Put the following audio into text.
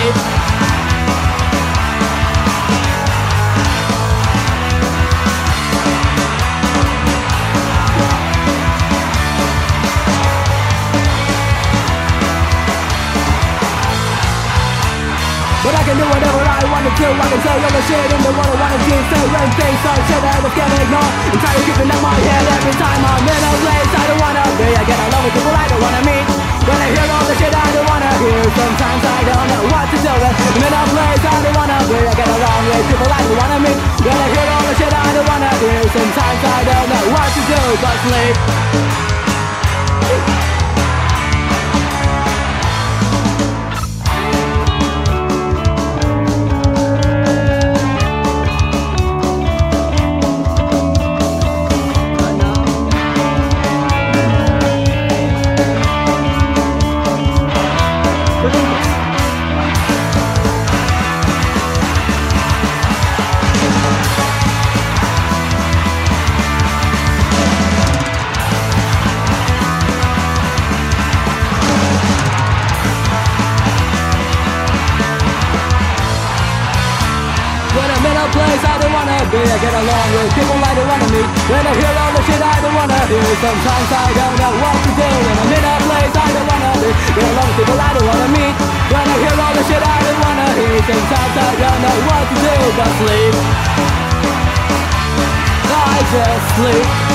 sleep. But I can do whatever I want to do. I can say all the shit in the world I want to do. Say random things, so shit that I can't ignore. I'm tired of keeping up my head every time I'm in a place I don't wanna be. I get along with people I don't wanna meet. When I hear all the shit I don't wanna hear, sometimes I don't know what to do. I'm in a place I don't wanna be. I get along with people I don't wanna meet. When I hear all the shit I don't wanna hear, sometimes I don't know what to do but sleep. When I'm in a place I don't wanna be, I get along with people I don't wanna meet. When I hear all the shit I don't wanna hear, sometimes I don't know what to do. When I'm in a place I don't wanna be, get along with people I don't wanna meet. When I hear all the shit I don't wanna hear, sometimes I don't know what to do but sleep. I just sleep.